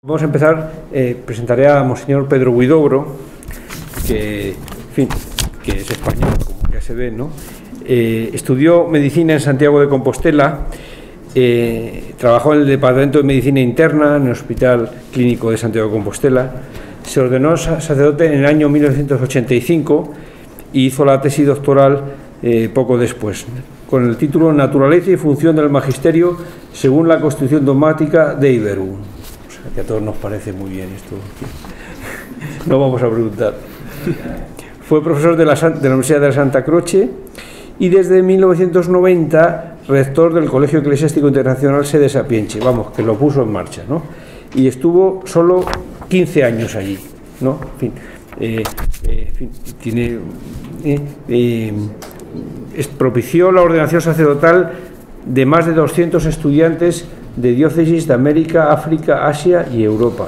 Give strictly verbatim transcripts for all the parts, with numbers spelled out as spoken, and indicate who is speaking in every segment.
Speaker 1: Vamos a empezar, eh, presentaré a Monseñor Pedro Huidobro, que, en fin, que es español, como ya se ve, ¿no? Eh, estudió medicina en Santiago de Compostela, eh, trabajó en el Departamento de Medicina Interna en el Hospital Clínico de Santiago de Compostela, se ordenó sacerdote en el año mil novecientos ochenta y cinco y hizo la tesis doctoral eh, poco después, con el título Naturaleza y función del magisterio según la Constitución dogmática de Iberu. Que a todos nos parece muy bien esto. No vamos a preguntar. Fue profesor de la, de la Universidad de la Santa Croce y desde mil novecientos noventa rector del Colegio Eclesiástico Internacional Sede Sapientia, vamos, que lo puso en marcha, ¿no? Y estuvo solo quince años allí, ¿no? En fin, eh, eh, en fin tiene, eh, eh, es, propició la ordenación sacerdotal de más de doscientos estudiantes de diócesis de América, África, Asia y Europa.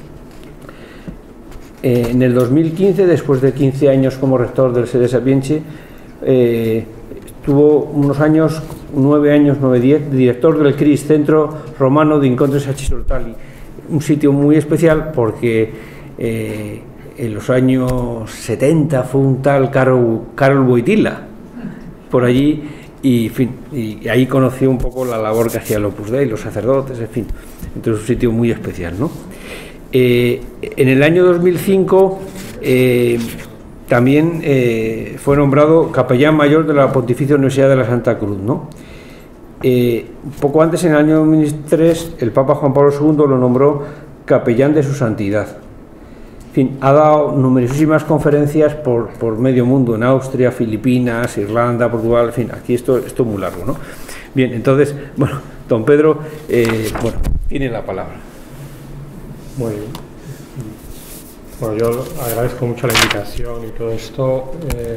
Speaker 1: Eh, en el dos mil quince, después de quince años como rector del Sede Sapientia, eh, estuvo unos años, nueve años, nueve, diez, director del C R I S, Centro Romano de Incontri Sacertotali, un sitio muy especial porque eh, en los años setenta fue un tal Karol, Karol Wojtyla por allí. Y, en fin, y ahí conoció un poco la labor que hacía el Opus Dei, los sacerdotes, en fin, entonces un sitio muy especial, ¿no? Eh, en el año dos mil cinco eh, también eh, fue nombrado capellán mayor de la Pontificia Universidad de la Santa Cruz, ¿no? Eh, poco antes, en el año dos mil tres, el Papa Juan Pablo segundo lo nombró capellán de su santidad. En fin, ha dado numerosísimas conferencias por, por medio mundo, en Austria, Filipinas, Irlanda, Portugal, en fin, aquí esto, esto es muy largo, ¿no? Bien, entonces, bueno, don Pedro, eh, bueno, tiene la palabra.
Speaker 2: Muy bien. Bueno, yo agradezco mucho la invitación y todo esto. Eh,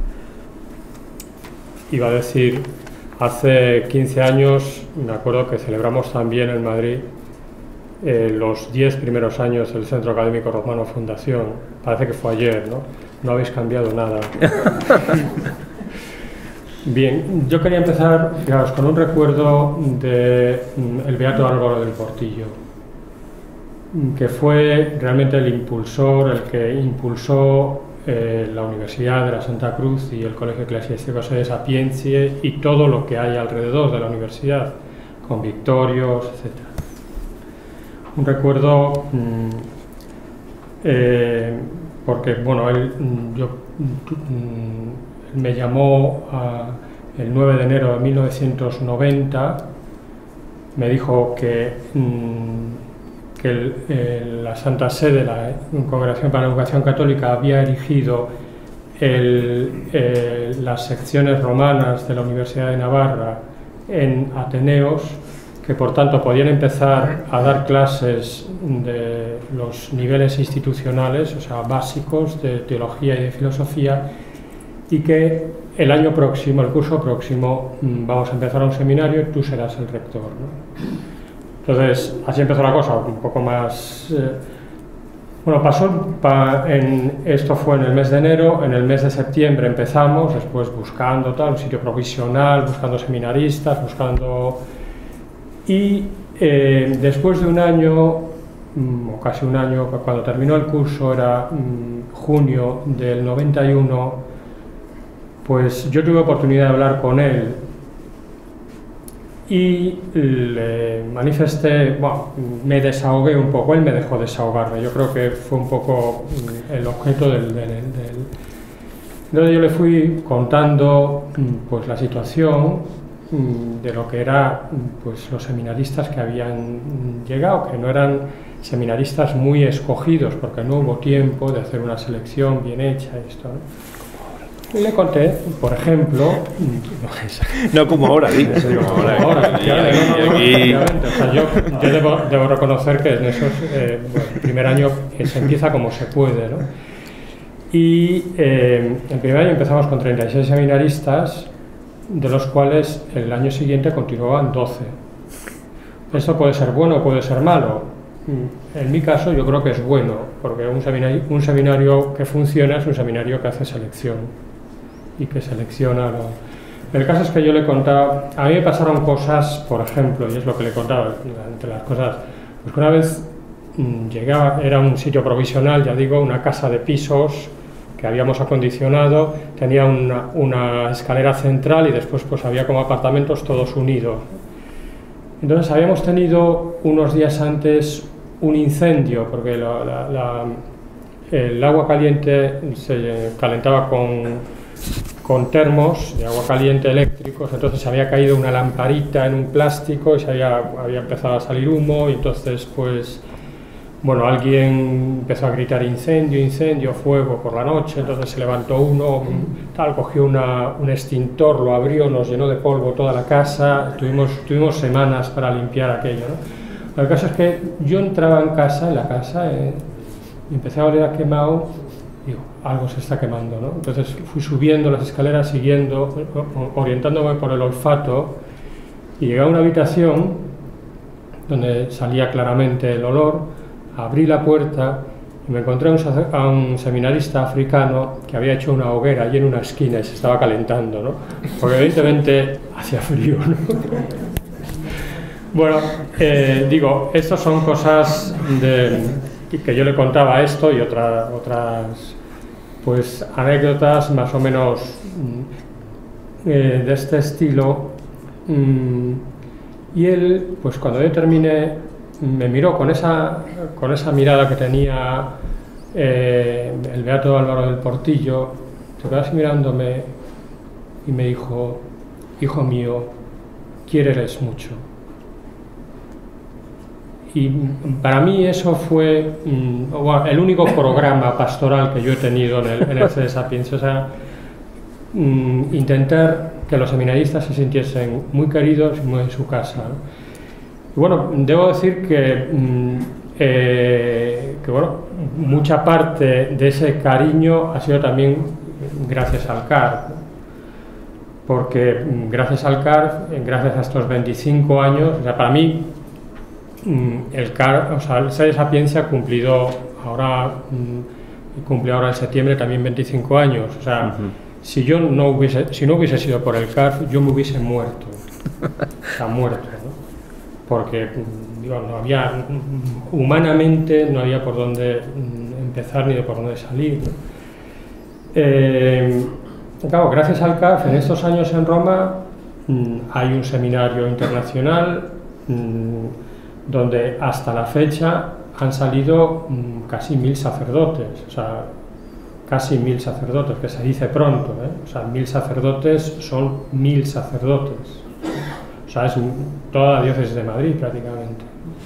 Speaker 2: iba a decir, hace quince años, me acuerdo que celebramos también en Madrid Eh, los diez primeros años del Centro Académico Romano Fundación. Parece que fue ayer, ¿no? No habéis cambiado nada. Bien, yo quería empezar, fijaos, con un recuerdo de mm, el Beato Álvaro del Portillo, que fue realmente el impulsor, el que impulsó eh, la Universidad de la Santa Cruz y el Colegio Eclesiástico Sede Sapientia y todo lo que hay alrededor de la universidad, con victorios, etcétera. Un recuerdo mmm, eh, porque, bueno, él, yo, mmm, me llamó a, el nueve de enero de mil novecientos noventa, me dijo que, mmm, que el, el, la Santa Sede, la Congregación para la Educación Católica, había erigido el, eh, las secciones romanas de la Universidad de Navarra en Ateneos, que por tanto podían empezar a dar clases de los niveles institucionales, o sea, básicos de teología y de filosofía, y que el año próximo, el curso próximo, vamos a empezar un seminario y tú serás el rector, ¿no? Entonces, así empezó la cosa, un poco más... Eh, bueno, pasó, pa, en, esto fue en el mes de enero, en el mes de septiembre empezamos, después buscando tal, un sitio provisional, buscando seminaristas, buscando... Y eh, después de un año, o casi un año, cuando terminó el curso, era mm, junio del noventa y uno, pues yo tuve oportunidad de hablar con él y le manifesté, bueno, me desahogué un poco, él me dejó desahogarme, yo creo que fue un poco mm, el objeto del... del, del... Entonces yo le fui contando mm, pues la situación de lo que eran pues, los seminaristas que habían llegado, que no eran seminaristas muy escogidos, porque no hubo tiempo de hacer una selección bien hecha. Esto, ¿no? Y le conté, por ejemplo...
Speaker 1: No como ahora, digo.
Speaker 2: No como ahora, efectivamente. O sea, yo, yo debo, debo reconocer que en esos, eh, bueno, el primer año se empieza como se puede, ¿no? Y eh, el primer año empezamos con treinta y seis seminaristas, de los cuales el año siguiente continuaban doce. Esto puede ser bueno o puede ser malo. En mi caso yo creo que es bueno, porque un seminario, un seminario que funciona es un seminario que hace selección y que selecciona lo... El caso es que yo le contaba, a mí me pasaron cosas, por ejemplo, y es lo que le contaba, entre las cosas, pues que una vez llegaba, era un sitio provisional, ya digo, una casa de pisos que habíamos acondicionado, tenía una, una escalera central y después pues había como apartamentos todos unidos. Entonces habíamos tenido unos días antes un incendio, porque la, la, la, el agua caliente se calentaba con, con termos de agua caliente eléctricos, entonces se había caído una lamparita en un plástico y se había, había empezado a salir humo, y entonces pues bueno, alguien empezó a gritar incendio, incendio, fuego por la noche, entonces se levantó uno, tal, cogió una, un extintor, lo abrió, nos llenó de polvo toda la casa, tuvimos, tuvimos semanas para limpiar aquello, ¿no? El caso es que yo entraba en casa, en la casa, eh, y empecé a oler a quemado, digo, algo se está quemando, ¿no? Entonces fui subiendo las escaleras, siguiendo, orientándome por el olfato, y llegué a una habitación donde salía claramente el olor. Abrí la puerta y me encontré a un, a un seminarista africano que había hecho una hoguera allí en una esquina y se estaba calentando, ¿no? Porque evidentemente hacía frío, ¿no? Bueno, eh, digo, estas son cosas de, que yo le contaba esto y otra, otras pues anécdotas más o menos eh, de este estilo. Y él, pues cuando yo terminé, me miró con esa, con esa mirada que tenía eh, el beato Álvaro del Portillo, se quedó así mirándome y me dijo: hijo mío, quiéreles mucho. Y para mí eso fue mm, el único programa pastoral que yo he tenido en el, en el C D Sapientia, o sea, mm, intentar que los seminaristas se sintiesen muy queridos y muy en su casa, ¿no? Y bueno, debo decir que, eh, que bueno, mucha parte de ese cariño ha sido también gracias al C A R, porque gracias al C A R, gracias a estos veinticinco años, o sea, para mí el C A R, o sea, el C D Sapientia ha cumplido ahora, cumple ahora en septiembre también veinticinco años, o sea, uh-huh. si yo no hubiese, si no hubiese sido por el C A R, yo me hubiese muerto, o sea, muerto, ¿no? Porque digo, no había, humanamente no había por dónde empezar ni de por dónde salir, ¿no? Eh, claro, gracias al C A R, en estos años en Roma hay un seminario internacional donde hasta la fecha han salido casi mil sacerdotes, o sea, casi mil sacerdotes, que se dice pronto, ¿eh? O sea, mil sacerdotes son mil sacerdotes. O sea, es toda la diócesis de Madrid prácticamente.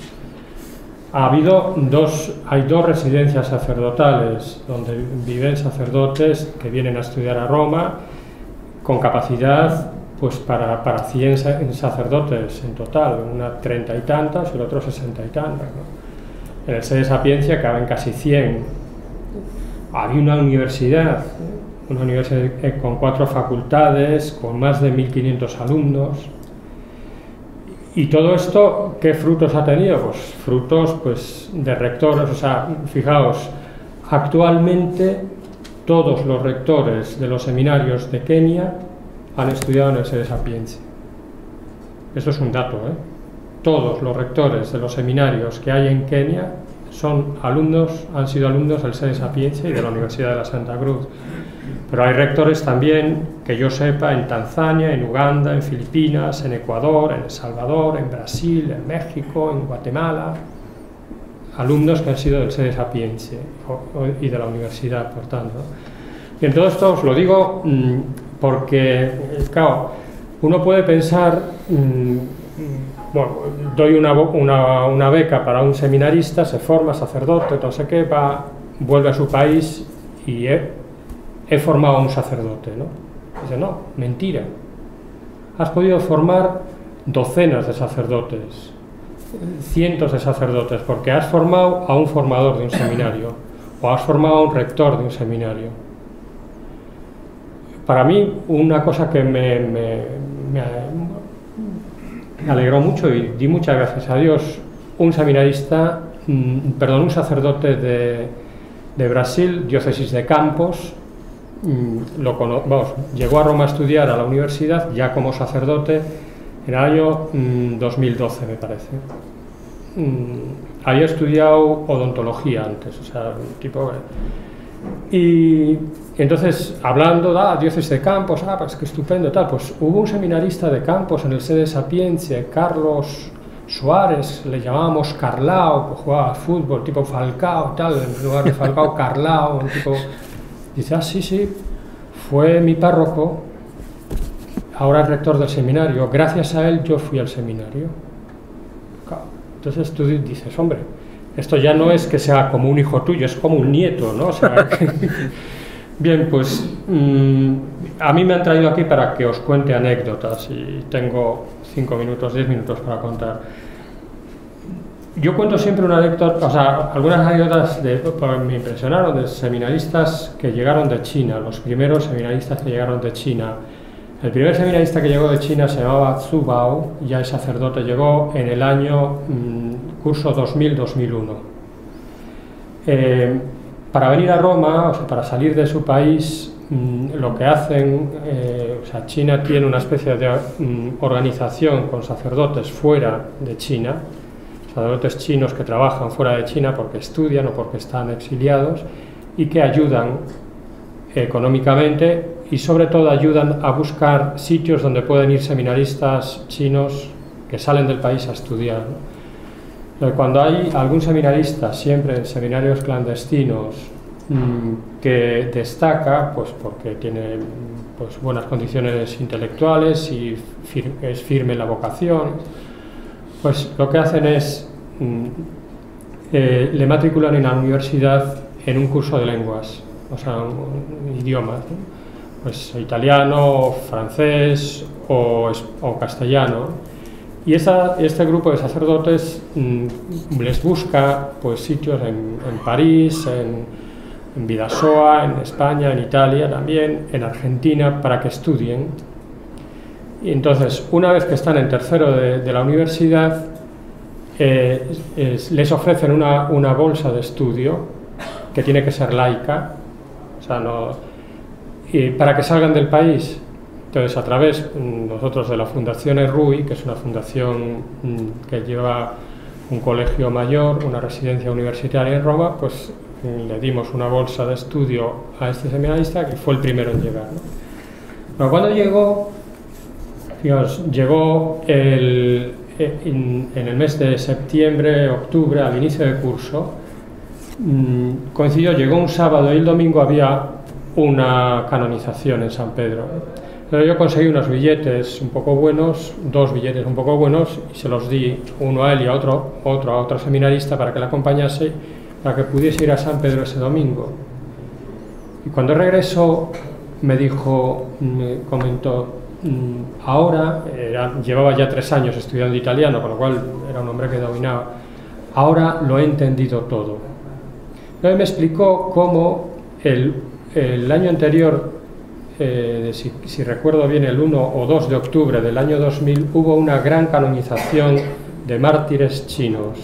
Speaker 2: Ha habido dos, hay dos residencias sacerdotales donde viven sacerdotes que vienen a estudiar a Roma con capacidad pues para, para cien sacerdotes en total, una treinta y tantas y el otro sesenta y tantas, ¿no? En el C D Sapientia caben casi cien. Había una universidad, una universidad con cuatro facultades, con más de mil quinientos alumnos. Y todo esto, ¿qué frutos ha tenido? Pues frutos pues, de rectores, o sea, fijaos, actualmente todos los rectores de los seminarios de Kenia han estudiado en el C D Sapientia. Eso es un dato, ¿eh? Todos los rectores de los seminarios que hay en Kenia son alumnos, han sido alumnos del C D Sapientia y de la Universidad de la Santa Cruz. Pero hay rectores también, que yo sepa, en Tanzania, en Uganda, en Filipinas, en Ecuador, en El Salvador, en Brasil, en México, en Guatemala, alumnos que han sido del C D Sapientia y de la universidad, por tanto. Y en todo esto os lo digo mmm, porque, claro, uno puede pensar, mmm, bueno, doy una, una, una beca para un seminarista, se forma sacerdote, no sé qué, va, vuelve a su país y he, he formado a un sacerdote, ¿no? Dice, no, mentira. Has podido formar docenas de sacerdotes, cientos de sacerdotes, porque has formado a un formador de un seminario o has formado a un rector de un seminario. Para mí, una cosa que me, me, me, me alegró mucho y di muchas gracias a Dios, un seminarista, mmm, perdón, un sacerdote de, de Brasil, diócesis de Campos, mmm, lo cono, vamos, llegó a Roma a estudiar a la universidad ya como sacerdote en el año mmm, dos mil doce, me parece. mmm, había estudiado odontología antes, o sea, un tipo... Y entonces, hablando de ah, diócesis de Campos, ah, pues qué estupendo, tal, pues hubo un seminarista de Campos en el sede Sapientia, Carlos Suárez, le llamábamos Carlao, pues jugaba al fútbol, tipo Falcao, tal, en lugar de Falcao, Carlao, un tipo... Dice, ah, sí, sí, fue mi párroco, ahora es rector del seminario, gracias a él yo fui al seminario. Entonces tú dices, hombre, esto ya no es que sea como un hijo tuyo, es como un nieto, ¿no? O sea, bien, pues mmm, a mí me han traído aquí para que os cuente anécdotas y tengo cinco minutos, diez minutos para contar. Yo cuento siempre una anécdota, o sea, algunas anécdotas de, me impresionaron de seminaristas que llegaron de China, los primeros seminaristas que llegaron de China. El primer seminarista que llegó de China se llamaba Zhu Bao, ya es sacerdote, llegó en el año mmm, curso dos mil dos mil uno. Eh, para venir a Roma, o sea, para salir de su país, mmm, lo que hacen, eh, o sea, China tiene una especie de mmm, organización con sacerdotes fuera de China, sacerdotes chinos que trabajan fuera de China porque estudian o porque están exiliados y que ayudan económicamente y sobre todo ayudan a buscar sitios donde pueden ir seminaristas chinos que salen del país a estudiar, ¿no? Cuando hay algún seminarista, siempre en seminarios clandestinos, mmm, que destaca, pues porque tiene pues, buenas condiciones intelectuales y fir es firme en la vocación, pues lo que hacen es, mmm, eh, le matriculan en la universidad en un curso de lenguas, o sea, un, un idiomas, ¿no? Pues italiano, francés o, o castellano. Y esa, este grupo de sacerdotes mmm, les busca pues, sitios en, en París, en, en Bidasoa, en España, en Italia también, en Argentina, para que estudien. Y entonces, una vez que están en tercero de, de la universidad, eh, es, les ofrecen una, una bolsa de estudio que tiene que ser laica, o sea, no... Y para que salgan del país. Entonces, a través, nosotros de la Fundación ERRUI, que es una fundación que lleva un colegio mayor, una residencia universitaria en Roma, pues le dimos una bolsa de estudio a este seminarista, que fue el primero en llegar, ¿no? Pero cuando llegó, fijaos, llegó el, en, en el mes de septiembre, octubre, al inicio del curso, coincidió, llegó un sábado y el domingo había una canonización en San Pedro. Pero yo conseguí unos billetes un poco buenos, dos billetes un poco buenos, y se los di uno a él y a otro, otro a otro seminarista para que le acompañase, para que pudiese ir a San Pedro ese domingo. Y cuando regresó me dijo, me comentó, ahora, era, llevaba ya tres años estudiando italiano, con lo cual era un hombre que dominaba, ahora lo he entendido todo. Entonces me explicó cómo el El año anterior, eh, si, si recuerdo bien, el uno o dos de octubre del año dos mil, hubo una gran canonización de mártires chinos.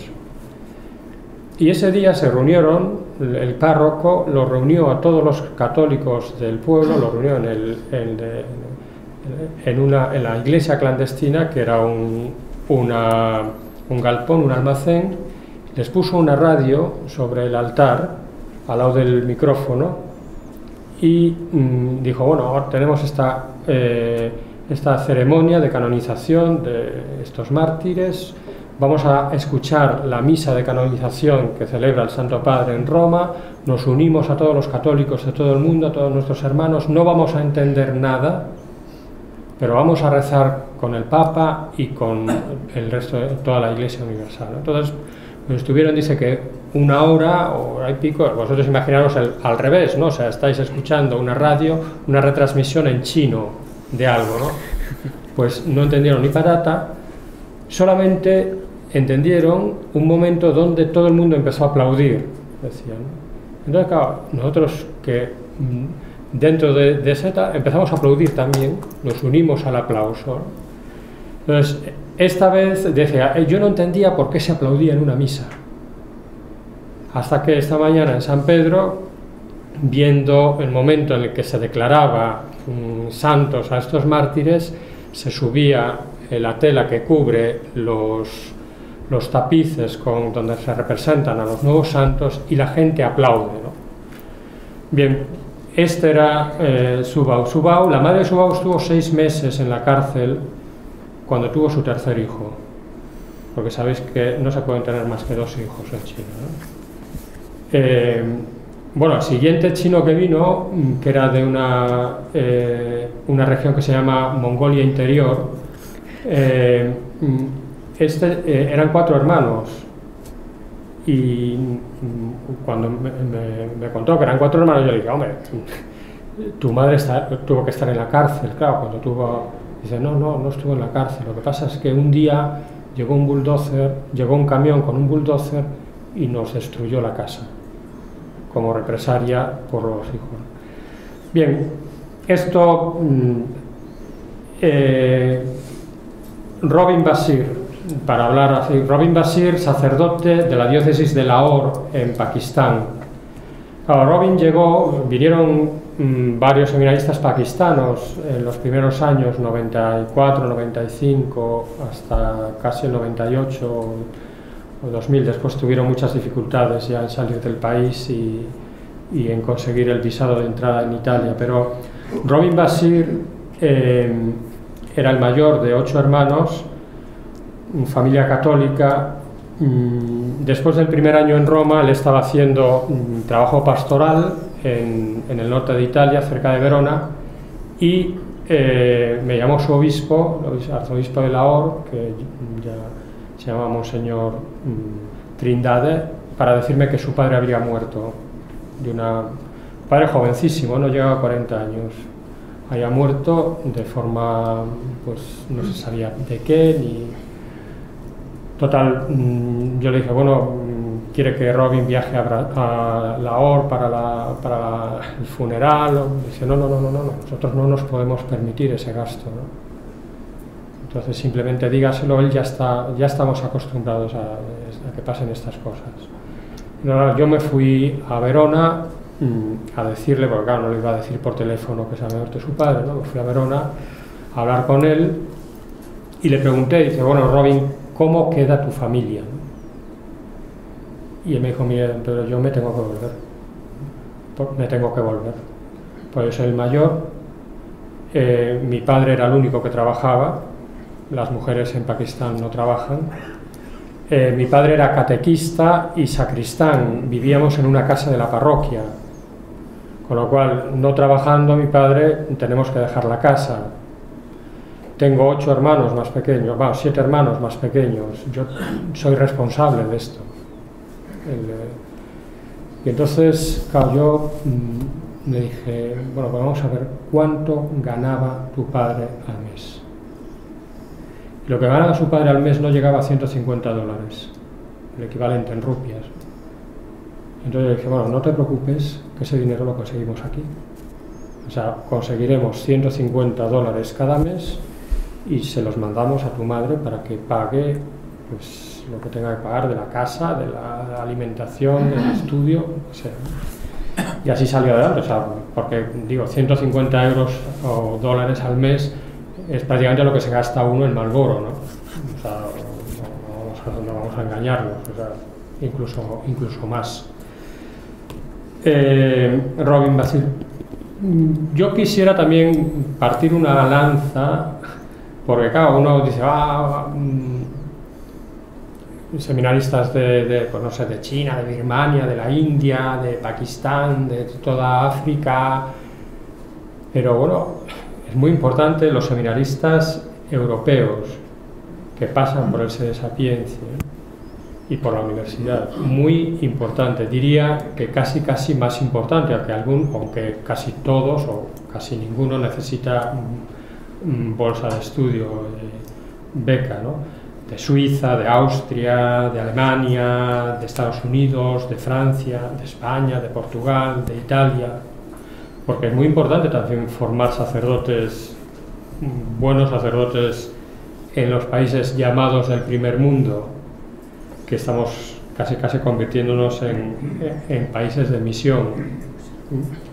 Speaker 2: Y ese día se reunieron, el párroco lo reunió a todos los católicos del pueblo, lo reunió en, el, en, de, en, una, en la iglesia clandestina, que era un, una, un galpón, un almacén, les puso una radio sobre el altar, al lado del micrófono, y mmm, dijo, bueno, ahora tenemos esta, eh, esta ceremonia de canonización de estos mártires, vamos a escuchar la misa de canonización que celebra el Santo Padre en Roma, nos unimos a todos los católicos de todo el mundo, a todos nuestros hermanos, no vamos a entender nada, pero vamos a rezar con el Papa y con el resto de toda la Iglesia Universal. Entonces, pues estuvieron, dice que una hora o hora y pico, vosotros imaginaros el, al revés, ¿no? O sea, estáis escuchando una radio, una retransmisión en chino de algo, ¿no? Pues no entendieron ni patata, solamente entendieron un momento donde todo el mundo empezó a aplaudir, decían. Entonces, claro, nosotros que dentro de, de Z empezamos a aplaudir también, nos unimos al aplauso, ¿no? Entonces, esta vez decía, yo no entendía por qué se aplaudía en una misa. Hasta que esta mañana en San Pedro, viendo el momento en el que se declaraba mmm, santos a estos mártires, se subía la tela que cubre los, los tapices con, donde se representan a los nuevos santos y la gente aplaude, ¿no? Bien, este era eh, Subau. Subau, la madre de Subau estuvo seis meses en la cárcel cuando tuvo su tercer hijo, porque sabéis que no se pueden tener más que dos hijos en China, ¿no? Eh, bueno, el siguiente chino que vino, que era de una, eh, una región que se llama Mongolia Interior, eh, este, eh, eran cuatro hermanos, y cuando me, me, me contó que eran cuatro hermanos, yo le dije, hombre, tu madre está, tuvo que estar en la cárcel, claro, cuando tuvo... Dice, no, no, no estuvo en la cárcel, lo que pasa es que un día llegó un bulldozer, llegó un camión con un bulldozer y nos destruyó la casa, como represalia por los hijos. Bien, esto... Eh, Robin Basir, para hablar así, Robin Basir, sacerdote de la diócesis de Lahore, en Pakistán. Claro, Robin llegó, vinieron mmm, varios seminaristas pakistanos en los primeros años, noventa y cuatro, noventa y cinco, hasta casi el noventa y ocho o dos mil. Después tuvieron muchas dificultades ya en salir del país y, y en conseguir el visado de entrada en Italia. Pero Robin Basir eh, era el mayor de ocho hermanos, familia católica. Después del primer año en Roma, él estaba haciendo un trabajo pastoral en, en el norte de Italia, cerca de Verona, y eh, me llamó su obispo, el arzobispo de Lahore, que ya se llama Monseñor mm, Trindade, para decirme que su padre había muerto, de una padre jovencísimo, no llegaba a cuarenta años, había muerto de forma, pues no se sabía de qué, ni... Total, yo le dije, bueno, quiere que Robin viaje a, a Lahore para, la, para la, el funeral. Dice, no, no, no, no, no, nosotros no nos podemos permitir ese gasto, ¿no? Entonces simplemente dígaselo, él ya está, ya estamos acostumbrados a, a que pasen estas cosas. No, yo me fui a Verona a decirle, porque claro, no le iba a decir por teléfono que se había muerto su padre, ¿no? Me fui a Verona a hablar con él y le pregunté, dice, bueno, Robin, ¿cómo queda tu familia? Y él me dijo, mira, pero yo me tengo que volver, me tengo que volver, pues yo soy el mayor, eh, mi padre era el único que trabajaba, las mujeres en Pakistán no trabajan, eh, mi padre era catequista y sacristán, vivíamos en una casa de la parroquia, con lo cual, no trabajando mi padre, tenemos que dejar la casa. Tengo ocho hermanos más pequeños, bueno, siete hermanos más pequeños, yo soy responsable de esto. El, eh, y entonces, claro, yo mmm, le dije, bueno, pues vamos a ver cuánto ganaba tu padre al mes. Y lo que ganaba su padre al mes no llegaba a ciento cincuenta dólares, el equivalente en rupias. Entonces le dije, bueno, no te preocupes, que ese dinero lo conseguimos aquí. O sea, conseguiremos ciento cincuenta dólares cada mes y se los mandamos a tu madre para que pague pues, lo que tenga que pagar de la casa, de la, de la alimentación, del estudio, o sea, y así salió adelante, o sea, porque digo, ciento cincuenta euros o dólares al mes es prácticamente lo que se gasta uno en Marlboro, ¿no? O sea, no, no, vamos, a, no vamos a engañarnos, o sea, incluso, incluso más. Eh, Robin Basir, yo quisiera también partir una lanza, porque claro, uno dice, ah, mmm, seminaristas de, de, pues no sé, de China, de Birmania, de la India, de Pakistán, de toda África, pero bueno, es muy importante los seminaristas europeos que pasan por el Sede Sapiencia y por la universidad, muy importante, diría que casi casi más importante, aunque, algún, aunque casi todos o casi ninguno necesita bolsa de estudio, de beca, ¿no? De Suiza, de Austria, de Alemania, de Estados Unidos, de Francia, de España, de Portugal, de Italia, porque es muy importante también formar sacerdotes, buenos sacerdotes en los países llamados del primer mundo, que estamos casi casi convirtiéndonos en, en países de misión.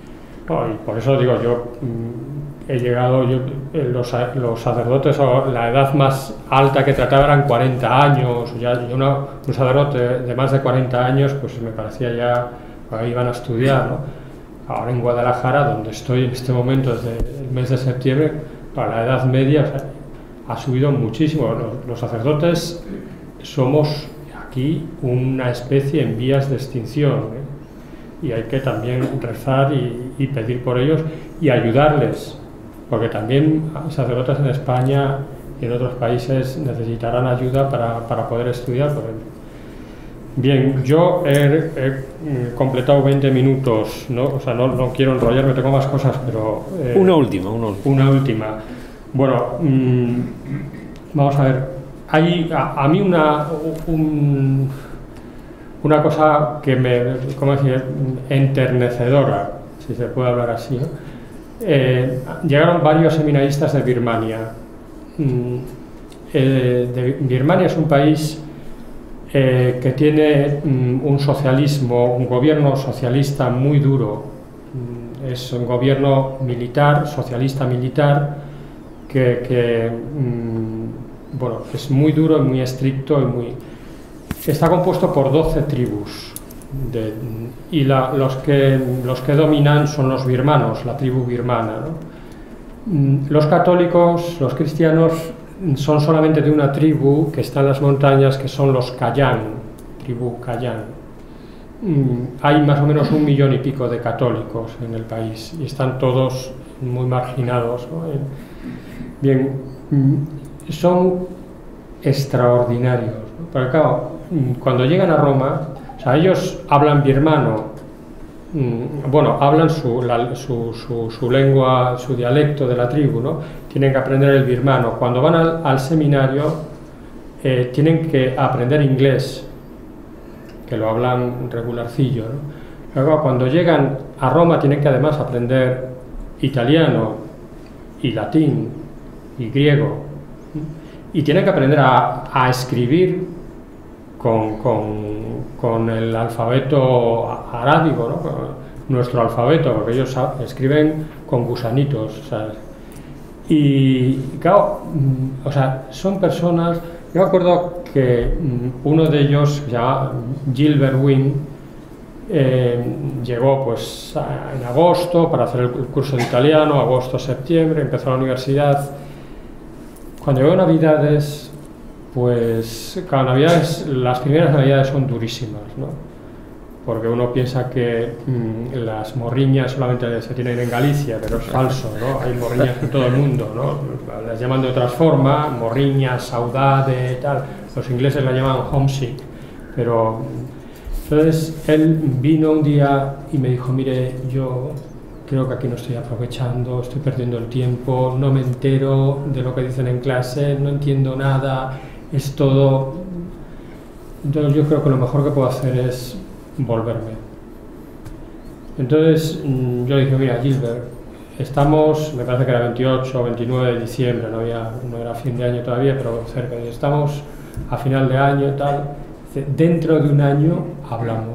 Speaker 2: Oh, y por eso digo, yo mmm, he llegado, yo, los, los sacerdotes, la edad más alta que trataba eran cuarenta años, ya, y uno, un sacerdote de más de cuarenta años, pues me parecía ya, ahí iban a estudiar, ¿no? Ahora en Guadalajara, donde estoy en este momento, desde el mes de septiembre, para la edad media, o sea, ha subido muchísimo. Los, los sacerdotes somos aquí una especie en vías de extinción, ¿eh? Y hay que también rezar y, y pedir por ellos y ayudarles, porque también sacerdotes en España y en otros países necesitarán ayuda para, para poder estudiar. Por ejemplo. Bien, yo he, he completado veinte minutos, ¿no? O sea, no, no quiero enrollarme, tengo más cosas, pero...
Speaker 1: Eh, una última, una última.
Speaker 2: Una última. Bueno, mmm, vamos a ver, hay a, a mí una... Un, Una cosa que me, ¿cómo decir?, enternecedora, si se puede hablar así, ¿no? Eh, llegaron varios seminaristas de Birmania. Mm, eh, de, Birmania es un país eh, que tiene mm, un socialismo, un gobierno socialista muy duro. Mm, es un gobierno militar, socialista militar, que, que mm, bueno, es muy duro y muy estricto y muy... Está compuesto por doce tribus de, y la, los, que, los que dominan son los birmanos, la tribu birmana, ¿no? Los católicos, los cristianos, son solamente de una tribu que está en las montañas, que son los Kayan, tribu Kayan. Hay más o menos un millón y pico de católicos en el país y están todos muy marginados, ¿no? Bien, son extraordinarios, ¿no? Porque claro, cuando llegan a Roma, o sea, ellos hablan birmano, bueno, hablan su, la, su, su, su lengua, su dialecto de la tribu, ¿no? Tienen que aprender el birmano. Cuando van al, al seminario, eh, tienen que aprender inglés, que lo hablan regularcillo, ¿no? Luego, cuando llegan a Roma, tienen que además aprender italiano y latín y griego, y tienen que aprender a, a escribir Con, con, con el alfabeto arábigo, ¿no? Con nuestro alfabeto, porque ellos escriben con gusanitos, ¿sabes? Y claro, o sea, son personas. Yo me acuerdo que uno de ellos, se llama Gilbert Wynne, eh, llegó pues a, en agosto para hacer el curso de italiano, agosto-septiembre, empezó la universidad. Cuando llegó Navidades, pues cada Navidades, las primeras Navidades son durísimas, ¿no? Porque uno piensa que mmm, las morriñas solamente se tienen en Galicia, pero es falso, ¿no? Hay morriñas en todo el mundo, ¿no? Las llaman de otras formas, morriñas, saudade, tal. Los ingleses la llaman homesick, pero... Entonces él vino un día y me dijo, mire, yo creo que aquí no estoy aprovechando, estoy perdiendo el tiempo, no me entero de lo que dicen en clase, no entiendo nada, es todo... Entonces yo creo que lo mejor que puedo hacer es volverme. Entonces yo dije, mira, Gilbert, estamos, me parece que era veintiocho o veintinueve de diciembre, no, había, no era fin de año todavía, pero cerca, y estamos a final de año y tal, dentro de un año hablamos,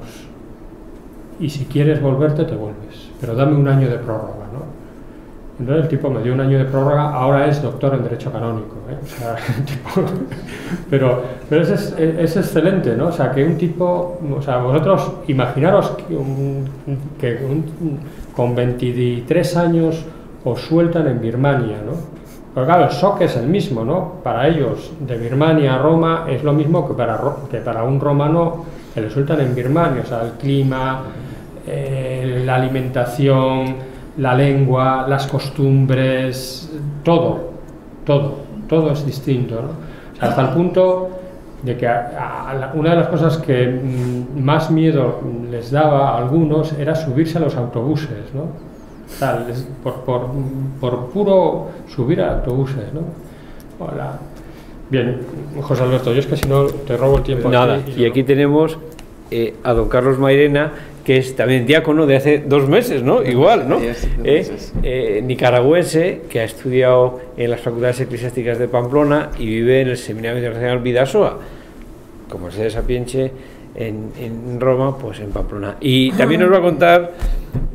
Speaker 2: y si quieres volverte te vuelves, pero dame un año de prórroga, ¿no? Entonces el tipo me dio un año de prórroga, ahora es doctor en Derecho Canónico, ¿eh? O sea, tipo, pero, pero es, es, es excelente, ¿no? O sea, que un tipo, o sea, vosotros imaginaros que, un, que un, con veintitrés años os sueltan en Birmania, ¿no? Pero claro, el shock es el mismo, ¿no? Para ellos, de Birmania a Roma es lo mismo que para, que para un romano que le sueltan en Birmania, o sea, el clima, eh, la alimentación, la lengua, las costumbres, todo, todo, todo es distinto, ¿no? O sea, hasta el punto de que a, a la, una de las cosas que mm, más miedo les daba a algunos era subirse a los autobuses, ¿no? O sea, les, por, por, por puro subir a autobuses, ¿no? Hola. Bien, José Alberto, yo es que si no te robo el tiempo.
Speaker 1: Nada,
Speaker 2: aquí y,
Speaker 1: y aquí no. tenemos eh, a don Carlos Mairena, que es también diácono de hace dos meses, ¿no? Igual, ¿no?
Speaker 3: Sí,
Speaker 1: eh, eh, nicaragüense, que ha estudiado en las facultades eclesiásticas de Pamplona y vive en el Seminario Internacional Bidasoa, como Mercedes Sapienche en, en Roma, pues en Pamplona. Y también nos va a contar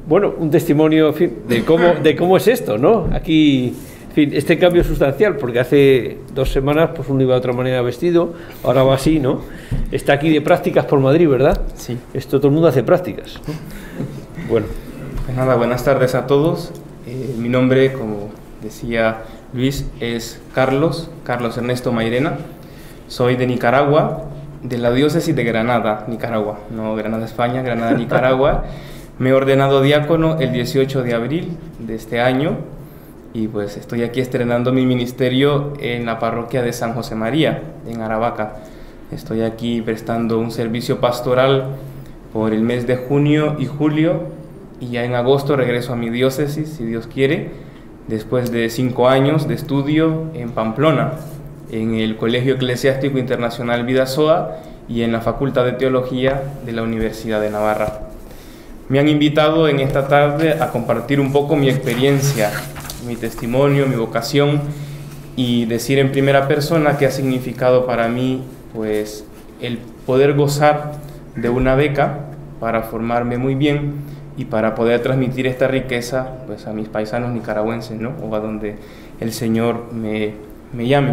Speaker 1: bueno, un testimonio, en fin, de cómo, de cómo es esto, ¿no? Aquí, en fin, este cambio sustancial, porque hace dos semanas pues uno iba de otra manera vestido, ahora va así, ¿no? Está aquí de prácticas por Madrid, ¿verdad?
Speaker 3: Sí.
Speaker 1: Esto todo el mundo hace prácticas, ¿no? Bueno.
Speaker 3: Pues nada, buenas tardes a todos. Eh, mi nombre, como decía Luis, es Carlos, Carlos Ernesto Mairena. Soy de Nicaragua, de la diócesis de Granada, Nicaragua, no Granada, España, Granada, Nicaragua. Me he ordenado diácono el dieciocho de abril de este año y pues estoy aquí estrenando mi ministerio en la parroquia de San José María, en Aravaca. Estoy aquí prestando un servicio pastoral por el mes de junio y julio y ya en agosto regreso a mi diócesis, si Dios quiere, después de cinco años de estudio en Pamplona, en el Colegio Eclesiástico Internacional Vidasoa y en la Facultad de Teología de la Universidad de Navarra. Me han invitado en esta tarde a compartir un poco mi experiencia, mi testimonio, mi vocación y decir en primera persona qué ha significado para mí pues, el poder gozar de una beca para formarme muy bien y para poder transmitir esta riqueza pues, a mis paisanos nicaragüenses, ¿no? O a donde el Señor me, me llame.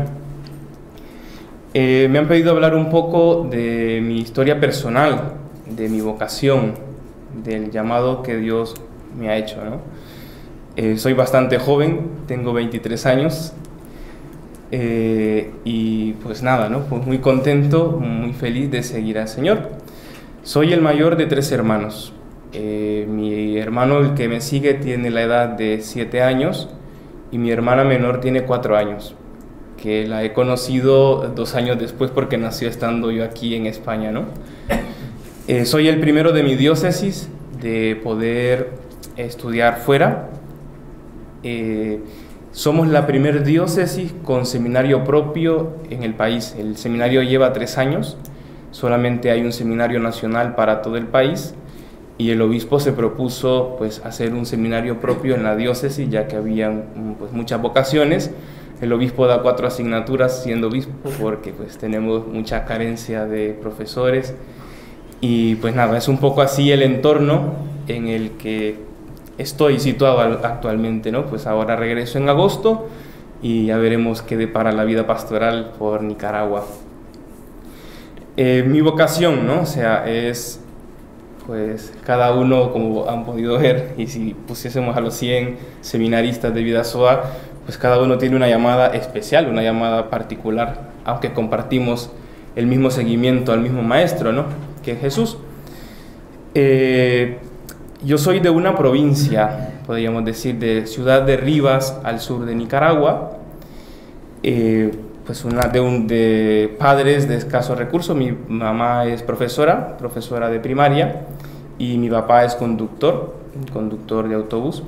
Speaker 3: Eh, me han pedido hablar un poco de mi historia personal, de mi vocación, del llamado que Dios me ha hecho, ¿no? Eh, soy bastante joven, tengo veintitrés años eh, y pues nada, ¿no? Pues muy contento, muy feliz de seguir al Señor. Soy el mayor de tres hermanos. Eh, mi hermano, el que me sigue, tiene la edad de siete años y mi hermana menor tiene cuatro años, que la he conocido dos años después porque nació estando yo aquí en España, ¿no? Eh, soy el primero de mi diócesis de poder estudiar fuera. Eh, somos la primer diócesis con seminario propio en el país. El seminario lleva tres años, solamente hay un seminario nacional para todo el país y el obispo se propuso pues, hacer un seminario propio en la diócesis, ya que había pues, muchas vocaciones. El obispo da cuatro asignaturas siendo obispo porque pues, tenemos mucha carencia de profesores. Y pues nada, es un poco así el entorno en el que estoy situado actualmente, ¿no? Pues ahora regreso en agosto y ya veremos qué depara la vida pastoral por Nicaragua. Eh, mi vocación, ¿no? O sea, es pues cada uno, como han podido ver, y si pusiésemos a los cien seminaristas de Vidasoa, pues cada uno tiene una llamada especial, una llamada particular, aunque compartimos el mismo seguimiento al mismo maestro, ¿no? Que es Jesús. Eh, yo soy de una provincia, podríamos decir, de Ciudad de Rivas, al sur de Nicaragua, eh, pues una de, un, de padres de escasos recursos. Mi mamá es profesora, profesora de primaria, y mi papá es conductor, conductor de autobús.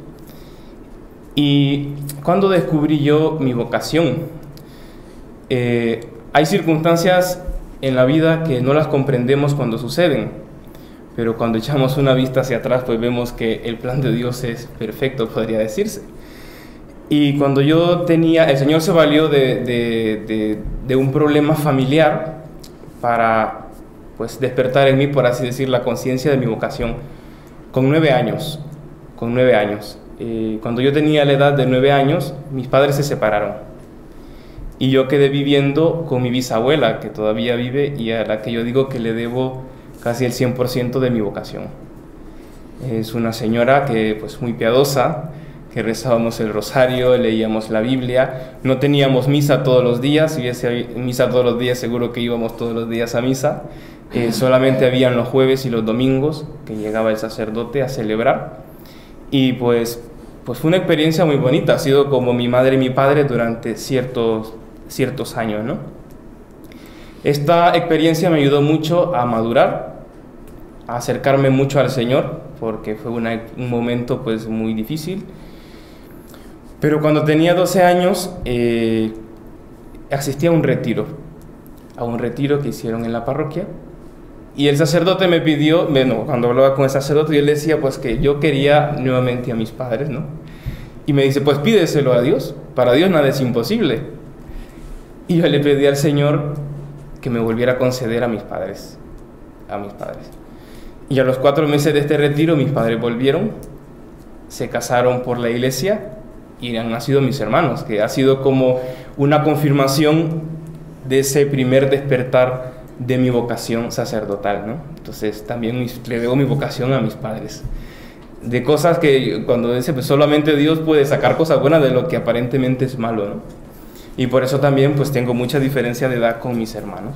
Speaker 3: Y cuando descubrí yo mi vocación, eh, hay circunstancias en la vida que no las comprendemos cuando suceden, pero cuando echamos una vista hacia atrás, pues vemos que el plan de Dios es perfecto, podría decirse. Y cuando yo tenía, el Señor se valió de, de, de, de un problema familiar para pues, despertar en mí, por así decir, la conciencia de mi vocación, con nueve años, con nueve años. Eh, cuando yo tenía la edad de nueve años, mis padres se separaron. Y yo quedé viviendo con mi bisabuela, que todavía vive y a la que yo digo que le debo casi el cien por ciento de mi vocación. Es una señora que, pues, muy piadosa, que rezábamos el rosario, leíamos la Biblia, no teníamos misa todos los días. Si hubiese misa todos los días, seguro que íbamos todos los días a misa. Eh, solamente habían los jueves y los domingos, que llegaba el sacerdote a celebrar. Y pues, pues fue una experiencia muy bonita, ha sido como mi madre y mi padre durante ciertos ciertos años, ¿no? Esta experiencia me ayudó mucho a madurar, a acercarme mucho al Señor, porque fue una, un momento pues muy difícil. Pero cuando tenía doce años, eh, asistí a un retiro, a un retiro que hicieron en la parroquia, y el sacerdote me pidió, bueno, cuando hablaba con el sacerdote, yo le decía pues que yo quería nuevamente a mis padres, ¿no? Y me dice, pues pídeselo a Dios, para Dios nada es imposible. Y yo le pedí al Señor que me volviera a conceder a mis padres, a mis padres. Y a los cuatro meses de este retiro, mis padres volvieron se casaron por la iglesia y han nacido mis hermanos, que ha sido como una confirmación de ese primer despertar de mi vocación sacerdotal, ¿no? Entonces también le debo mi vocación a mis padres. De cosas que cuando dice, pues solamente Dios puede sacar cosas buenas de lo que aparentemente es malo, ¿no? Y por eso también pues tengo mucha diferencia de edad con mis hermanos.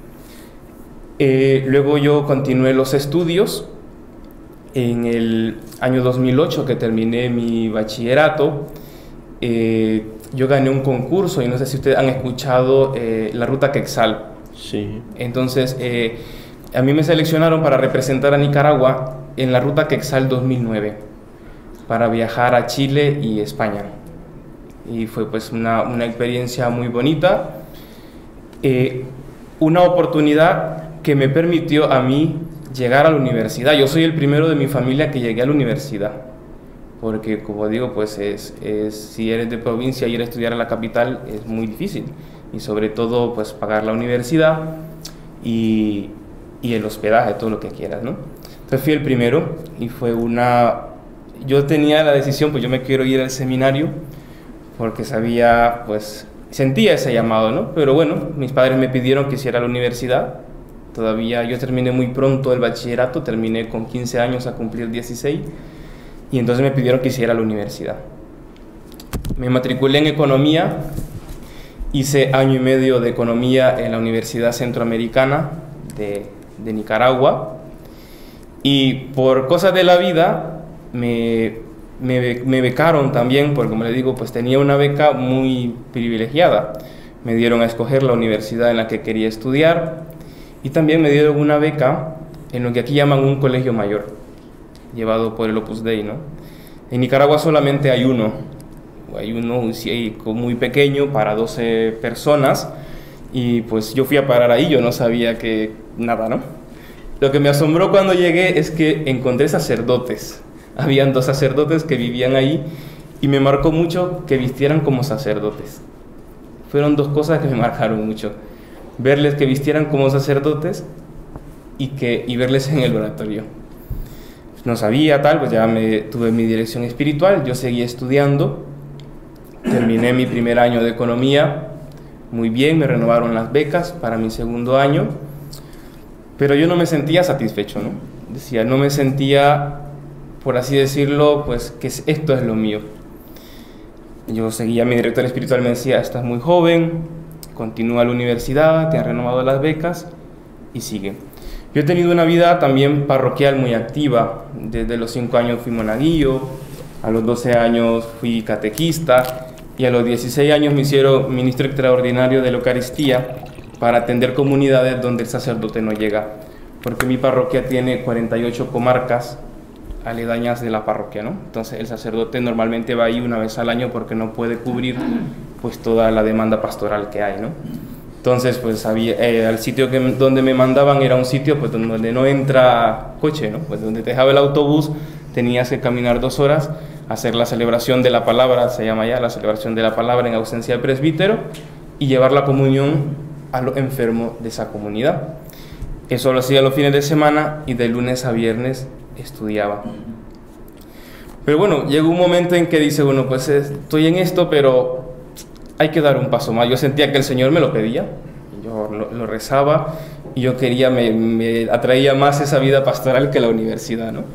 Speaker 3: Eh, luego yo continué los estudios. En el año dos mil ocho, que terminé mi bachillerato, eh, yo gané un concurso, y no sé si ustedes han escuchado eh, la Ruta Quetzal.
Speaker 1: Sí.
Speaker 3: Entonces, eh, a mí me seleccionaron para representar a Nicaragua en la Ruta Quetzal dos mil nueve, para viajar a Chile y España. Y fue pues una, una experiencia muy bonita, eh, una oportunidad que me permitió a mí llegar a la universidad. Yo soy el primero de mi familia que llegué a la universidad, porque como digo, pues es, es, si eres de provincia y ir a estudiar a la capital es muy difícil, y sobre todo pues pagar la universidad y, y el hospedaje, todo lo que quieras, ¿no? Entonces fui el primero y fue una... Yo tenía la decisión, pues yo me quiero ir al seminario porque sabía, pues sentía ese llamado, ¿no? Pero bueno, mis padres me pidieron que hiciera la universidad. Todavía yo terminé muy pronto el bachillerato, terminé con quince años a cumplir dieciséis, y entonces me pidieron que hiciera la universidad. Me matriculé en economía, hice año y medio de economía en la Universidad Centroamericana de, de Nicaragua, y por cosas de la vida me, me, me becaron también, porque como les digo, pues tenía una beca muy privilegiada. Me dieron a escoger la universidad en la que quería estudiar, y también me dieron una beca en lo que aquí llaman un colegio mayor, llevado por el Opus Dei, ¿no? En Nicaragua solamente hay uno, hay uno muy pequeño para doce personas, y pues yo fui a parar ahí, yo no sabía que nada, ¿no? Lo que me asombró cuando llegué es que encontré sacerdotes. Habían dos sacerdotes que vivían ahí, y me marcó mucho que vistieran como sacerdotes. Fueron dos cosas que me marcaron mucho: verles que vistieran como sacerdotes y, que, y verles en el oratorio. No sabía tal, pues ya me, tuve mi dirección espiritual, yo seguí estudiando, terminé mi primer año de economía, muy bien, me renovaron las becas para mi segundo año, pero yo no me sentía satisfecho, ¿no? Decía, no me sentía, por así decirlo, pues que esto es lo mío. Yo seguía, mi director espiritual me decía, estás muy joven, continúa la universidad, te han renovado las becas y sigue. Yo he tenido una vida también parroquial muy activa. Desde los cinco años fui monaguillo, a los doce años fui catequista, y a los dieciséis años me hicieron ministro extraordinario de la Eucaristía para atender comunidades donde el sacerdote no llega, porque mi parroquia tiene cuarenta y ocho comarcas aledañas de la parroquia, ¿no? Entonces el sacerdote normalmente va ahí una vez al año porque no puede cubrir pues toda la demanda pastoral que hay, ¿no? Entonces pues había, eh, el sitio que, donde me mandaban era un sitio pues donde no entra coche, ¿no? Pues donde te dejaba el autobús, tenías que caminar dos horas, hacer la celebración de la palabra, se llama ya la celebración de la palabra en ausencia del presbítero, y llevar la comunión a los enfermos de esa comunidad. Eso lo hacía los fines de semana, y de lunes a viernes estudiaba. Pero bueno, llegó un momento en que dice, bueno, pues estoy en esto, pero hay que dar un paso más. Yo sentía que el Señor me lo pedía, yo lo, lo rezaba, y yo quería, me, me atraía más esa vida pastoral que la universidad, ¿no?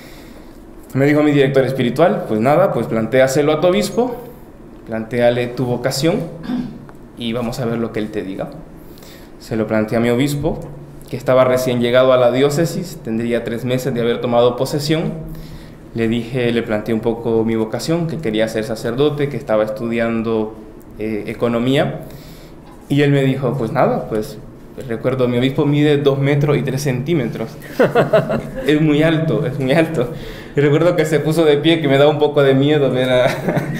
Speaker 3: Me dijo mi director espiritual, pues nada, pues plantéaselo a tu obispo, plantéale tu vocación, y vamos a ver lo que él te diga. Se lo planteé a mi obispo, que estaba recién llegado a la diócesis, tendría tres meses de haber tomado posesión. Le dije, le planteé un poco mi vocación, que quería ser sacerdote, que estaba estudiando eh, economía, y él me dijo, pues nada, pues recuerdo, mi obispo mide dos metros y tres centímetros, es muy alto, es muy alto, y recuerdo que se puso de pie, que me daba un poco de miedo ver a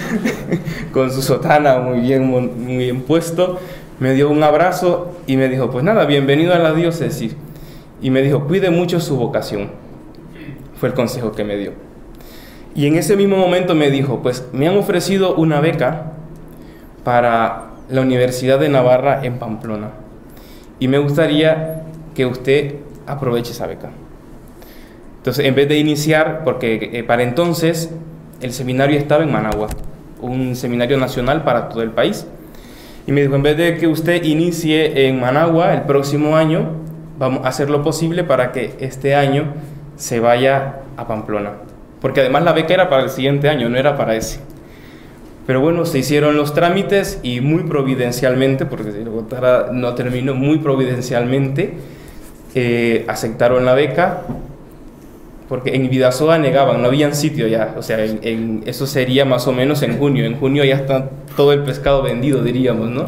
Speaker 3: con su sotana muy bien, muy bien puesto, me dio un abrazo y me dijo, pues nada, bienvenido a la diócesis, y me dijo, cuide mucho su vocación, fue el consejo que me dio. Y en ese mismo momento me dijo, pues me han ofrecido una beca para la Universidad de Navarra en Pamplona, y me gustaría que usted aproveche esa beca. Entonces, en vez de iniciar, porque eh, para entonces el seminario estaba en Managua, un seminario nacional para todo el país. Y me dijo, en vez de que usted inicie en Managua el próximo año, vamos a hacer lo posible para que este año se vaya a Pamplona. Porque además la beca era para el siguiente año, no era para ese. Pero bueno, se hicieron los trámites y muy providencialmente, porque si lo contara no terminó, muy providencialmente eh, aceptaron la beca, porque en Bidasoa negaban, no habían sitio ya, o sea, en, en, eso sería más o menos en junio, en junio ya está todo el pescado vendido, diríamos, ¿no?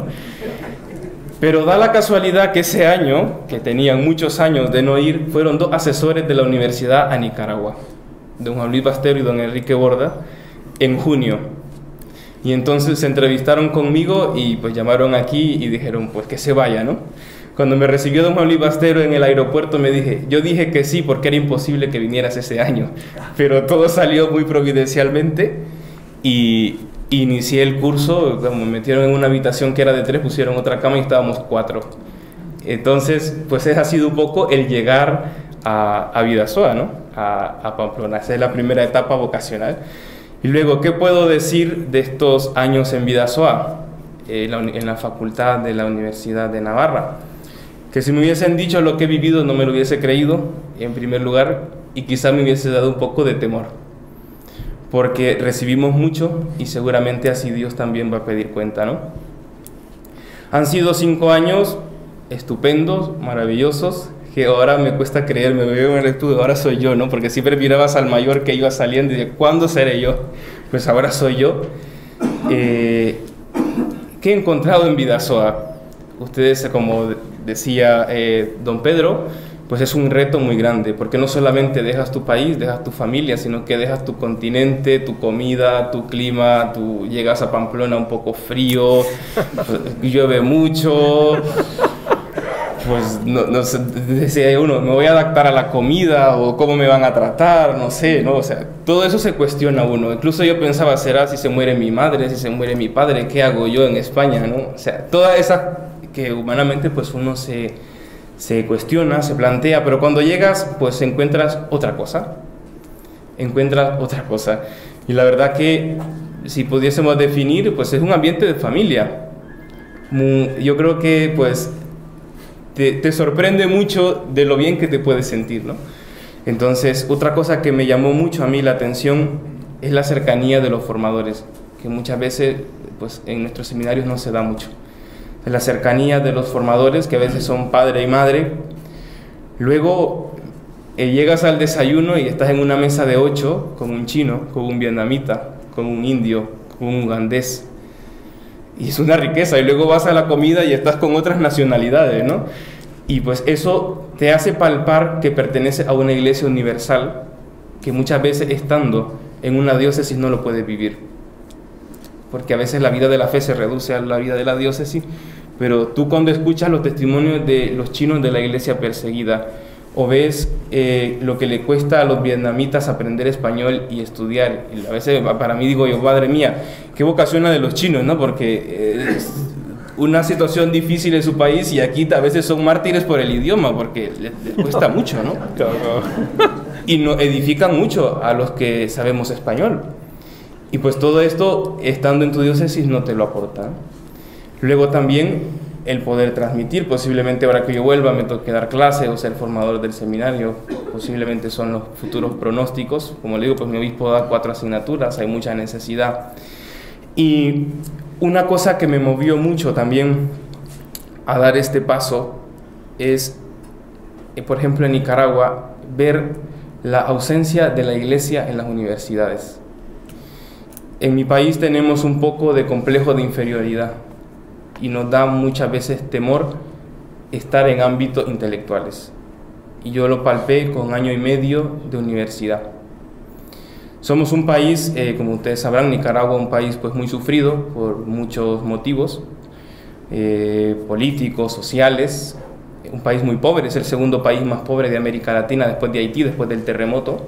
Speaker 3: Pero da la casualidad que ese año, que tenían muchos años de no ir, fueron dos asesores de la universidad a Nicaragua, don Juan Luis Bastero y don Enrique Borda, en junio. Y entonces se entrevistaron conmigo y pues llamaron aquí y dijeron pues que se vaya, ¿no? Cuando me recibió don Juan Luis Bastero en el aeropuerto me dije, yo dije que sí porque era imposible que vinieras ese año, pero todo salió muy providencialmente y inicié el curso, como me metieron en una habitación que era de tres, pusieron otra cama y estábamos cuatro. Entonces, pues ese ha sido un poco el llegar a, a Bidasoa, ¿no? A, a Pamplona, esa es la primera etapa vocacional. Y luego, ¿qué puedo decir de estos años en Bidasoa, eh, la, en la facultad de la Universidad de Navarra? Que si me hubiesen dicho lo que he vivido no me lo hubiese creído, en primer lugar, y quizá me hubiese dado un poco de temor, porque recibimos mucho y seguramente así Dios también va a pedir cuenta, ¿no? Han sido cinco años estupendos, maravillosos, que ahora me cuesta creer, me veo en el estudio, ahora soy yo, ¿no? Porque siempre mirabas al mayor que iba saliendo y de ¿cuándo seré yo? Pues ahora soy yo. Eh, ¿Qué he encontrado en Bidasoa? Ustedes, como decía eh, don Pedro, pues es un reto muy grande, porque no solamente dejas tu país, dejas tu familia, sino que dejas tu continente, tu comida, tu clima, tú llegas a Pamplona un poco frío, llueve mucho, pues no, no sé, decía uno, me voy a adaptar a la comida o cómo me van a tratar, no sé, ¿no? O sea, todo eso se cuestiona uno. Incluso yo pensaba, ¿será si se muere mi madre, si se muere mi padre, qué hago yo en España, ¿no? O sea, toda esa que humanamente pues uno se, se cuestiona, se plantea, pero cuando llegas pues encuentras otra cosa, encuentras otra cosa. Y la verdad que si pudiésemos definir, pues es un ambiente de familia. Yo creo que pues te, te sorprende mucho de lo bien que te puedes sentir, ¿no? Entonces, otra cosa que me llamó mucho a mí la atención es la cercanía de los formadores, que muchas veces pues en nuestros seminarios no se da mucho. La cercanía de los formadores, que a veces son padre y madre. Luego eh, llegas al desayuno y estás en una mesa de ocho con un chino, con un vietnamita, con un indio, con un ugandés. Y es una riqueza. Y luego vas a la comida y estás con otras nacionalidades, ¿no? Y pues eso te hace palpar que pertenece a una iglesia universal, que muchas veces estando en una diócesis no lo puedes vivir. Porque a veces la vida de la fe se reduce a la vida de la diócesis, pero tú cuando escuchas los testimonios de los chinos de la iglesia perseguida, o ves eh, lo que le cuesta a los vietnamitas aprender español y estudiar, y a veces para mí digo yo, madre mía, qué vocación la de los chinos, ¿no? Porque es una situación difícil en su país y aquí a veces son mártires por el idioma, porque les, les cuesta mucho, ¿no? Y nos edifican mucho a los que sabemos español. Y pues todo esto, estando en tu diócesis, no te lo aporta. Luego también el poder transmitir, posiblemente ahora que yo vuelva me toque dar clase o ser formador del seminario, posiblemente son los futuros pronósticos. Como le digo, pues mi obispo da cuatro asignaturas, hay mucha necesidad. Y una cosa que me movió mucho también a dar este paso es, por ejemplo, en Nicaragua, ver la ausencia de la iglesia en las universidades. En mi país tenemos un poco de complejo de inferioridad y nos da muchas veces temor estar en ámbitos intelectuales. Y yo lo palpé con año y medio de universidad. Somos un país, eh, como ustedes sabrán, Nicaragua, un país pues muy sufrido por muchos motivos eh, políticos, sociales, un país muy pobre, es el segundo país más pobre de América Latina después de Haití, después del terremoto.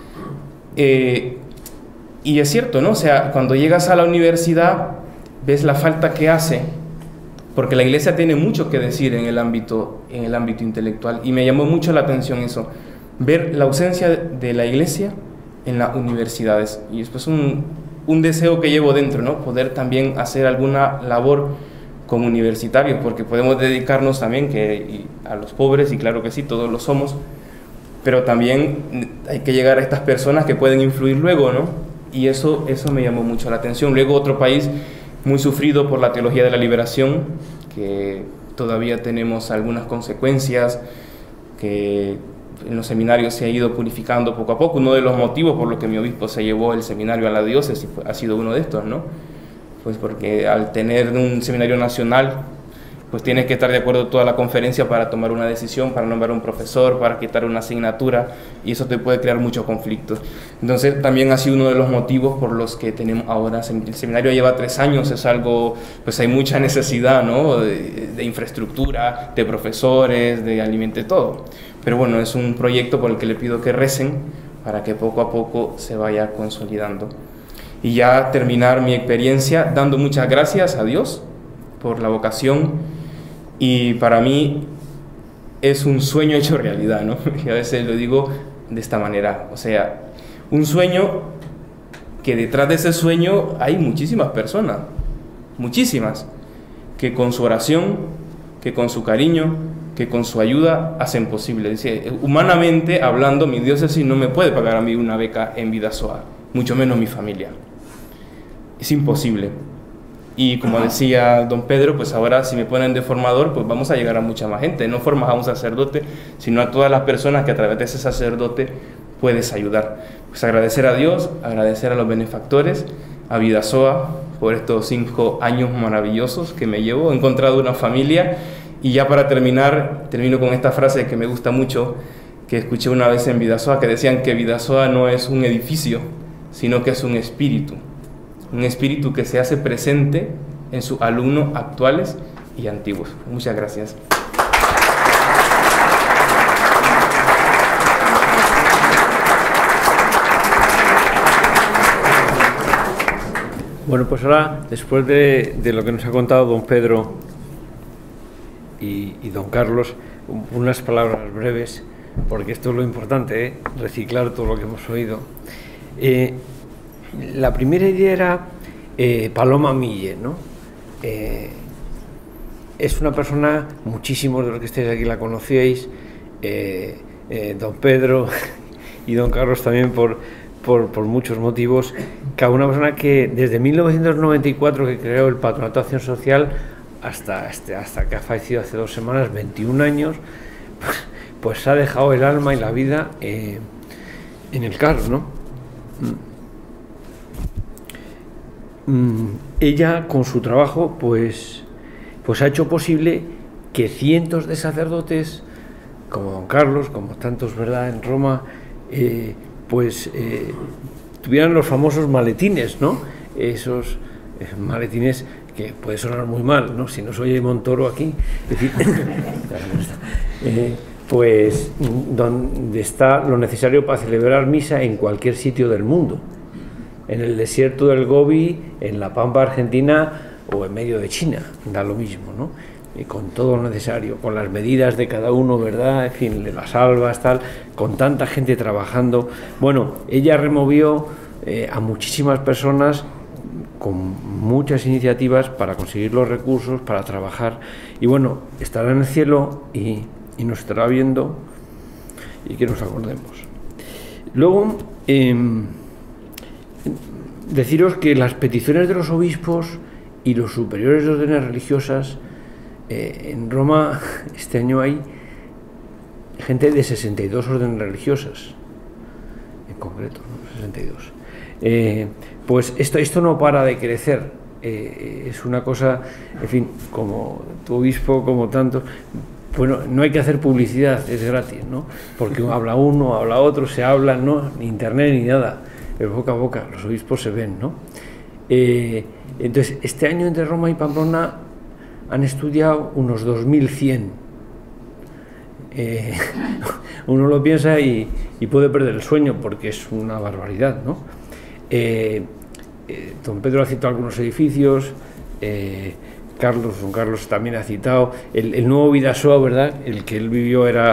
Speaker 3: Eh, Y es cierto, ¿no? O sea, cuando llegas a la universidad, ves la falta que hace, porque la iglesia tiene mucho que decir en el ámbito, en el ámbito intelectual, y me llamó mucho la atención eso, ver la ausencia de la iglesia en las universidades. Y esto es un, un deseo que llevo dentro, ¿no? Poder también hacer alguna labor con universitarios, porque podemos dedicarnos también que, a los pobres, y claro que sí, todos lo somos, pero también hay que llegar a estas personas que pueden influir luego, ¿no? Y eso, eso me llamó mucho la atención. Luego otro país muy sufrido por la teología de la liberación, que todavía tenemos algunas consecuencias, que en los seminarios se ha ido purificando poco a poco. Uno de los motivos por los que mi obispo se llevó el seminario a la diócesis ha sido uno de estos, ¿no? Pues porque al tener un seminario nacional, pues tienes que estar de acuerdo toda la conferencia para tomar una decisión, para nombrar un profesor, para quitar una asignatura, y eso te puede crear muchos conflictos. Entonces también ha sido uno de los motivos por los que tenemos ahora, el seminario lleva tres años, es algo, pues hay mucha necesidad, ¿no? de, de infraestructura, de profesores, de alimento, todo. Pero bueno, es un proyecto por el que le pido que recen para que poco a poco se vaya consolidando. Y ya terminar mi experiencia dando muchas gracias a Dios por la vocación, y para mí es un sueño hecho realidad, ¿no? Y a veces lo digo de esta manera, o sea, un sueño que detrás de ese sueño hay muchísimas personas, muchísimas, que con su oración, que con su cariño, que con su ayuda hacen posible. Es decir, humanamente hablando, mi diócesis no me puede pagar a mí una beca en Bidasoa, mucho menos mi familia. Es imposible. Y como decía don Pedro, pues ahora si me ponen de formador, pues vamos a llegar a mucha más gente. No formas a un sacerdote, sino a todas las personas que a través de ese sacerdote puedes ayudar. Pues agradecer a Dios, agradecer a los benefactores, a Bidasoa por estos cinco años maravillosos que me llevo. He encontrado una familia, y ya para terminar, termino con esta frase que me gusta mucho, que escuché una vez en Bidasoa, que decían que Bidasoa no es un edificio, sino que es un espíritu. Un espíritu que se hace presente en sus alumnos actuales y antiguos. Muchas gracias.
Speaker 1: Bueno, pues ahora, después de, de lo que nos ha contado don Pedro y, y don Carlos, unas palabras breves, porque esto es lo importante, ¿eh? Reciclar todo lo que hemos oído. Eh, La primera idea era eh, Paloma Mille, ¿no? Eh, es una persona, muchísimos de los que estáis aquí la conocíais, eh, eh, don Pedro y don Carlos también por, por, por muchos motivos, cada una persona que desde mil novecientos noventa y cuatro que creó el Patronato de Acción Social hasta, este, hasta que ha fallecido hace dos semanas, veintiún años, pues, pues ha dejado el alma y la vida eh, en el carro, ¿no? Ella con su trabajo pues, pues ha hecho posible que cientos de sacerdotes como don Carlos, como tantos, ¿verdad?, en Roma, eh, pues eh, tuvieran los famosos maletines, ¿no? Esos eh, maletines que puede sonar muy mal, ¿no? Si no se oye Montoro aquí, es decir, eh, pues donde está lo necesario para celebrar misa en cualquier sitio del mundo. En el desierto del Gobi, en la Pampa Argentina o en medio de China, da lo mismo, ¿no? Y con todo lo necesario, con las medidas de cada uno, ¿verdad? En fin, de las albas, tal, con tanta gente trabajando. Bueno, ella removió eh, a muchísimas personas con muchas iniciativas para conseguir los recursos, para trabajar. Y bueno, estará en el cielo y, y nos estará viendo, y que nos acordemos. Luego, eh, deciros que las peticiones de los obispos y los superiores de órdenes religiosas, eh, en Roma este año hay gente de sesenta y dos órdenes religiosas, en concreto, ¿no? sesenta y dos. Eh, pues esto, esto no para de crecer, eh, es una cosa, en fin, como tu obispo, como tantos. Bueno, no hay que hacer publicidad, es gratis, ¿no? Porque habla uno, habla otro, se habla, ¿no? Ni internet ni nada. Pero boca a boca, los obispos se ven, ¿no? Eh, entonces, este año entre Roma y Pamplona han estudiado unos dos mil cien. Eh, uno lo piensa y, y puede perder el sueño, porque es una barbaridad, ¿no? Eh, eh, don Pedro ha citado algunos edificios, eh, Carlos, don Carlos también ha citado, el, el nuevo Bidasoa, ¿verdad? El que él vivió era, pues,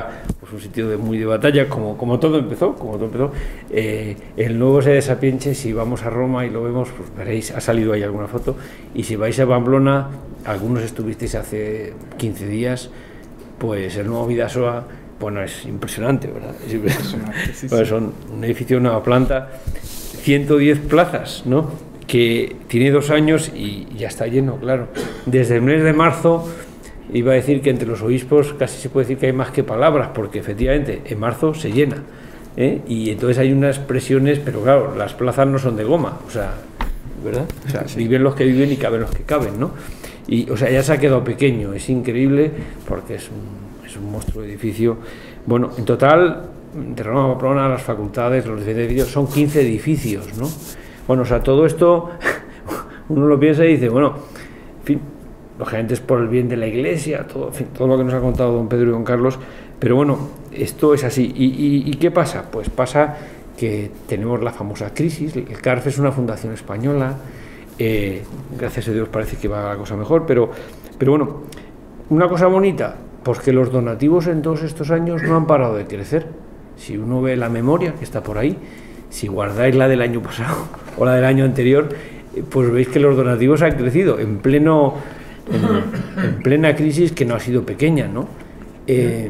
Speaker 1: pues un sitio de muy de batalla, como, como todo empezó, como todo empezó. Eh, el nuevo sede de Sapienche, si vamos a Roma y lo vemos, pues veréis, ha salido ahí alguna foto, y si vais a Pamplona, algunos estuvisteis hace quince días, pues el nuevo Bidasoa, bueno, es impresionante, ¿verdad? Es impresionante. Sí, sí. Bueno, son un edificio, una planta, ciento diez plazas, ¿no? Que tiene dos años y ya está lleno, claro. Desde el mes de marzo, iba a decir que entre los obispos casi se puede decir que hay más que palabras, porque efectivamente en marzo se llena, ¿eh? Y entonces hay unas presiones, pero claro, las plazas no son de goma, o sea, ¿verdad? O sea, sí. Viven los que viven y caben los que caben, ¿no? Y, o sea, ya se ha quedado pequeño, es increíble, porque es un, es un monstruo de edificio. Bueno, en total, de Roma a Pamplona, las facultades, los diferentes edificios, son quince edificios, ¿no? Bueno, o sea, todo esto, uno lo piensa y dice, bueno, en fin, lógicamente es por el bien de la Iglesia, todo, en fin, todo lo que nos ha contado don Pedro y don Carlos, pero bueno, esto es así. ¿Y, y, y qué pasa? Pues pasa que tenemos la famosa crisis. El C A R F es una fundación española, eh, gracias a Dios parece que va la cosa mejor, pero, pero bueno, una cosa bonita, pues que los donativos en todos estos años no han parado de crecer. Si uno ve la memoria que está por ahí, si guardáis la del año pasado o la del año anterior, pues veis que los donativos han crecido en pleno en, en plena crisis, que no ha sido pequeña, ¿no? Eh,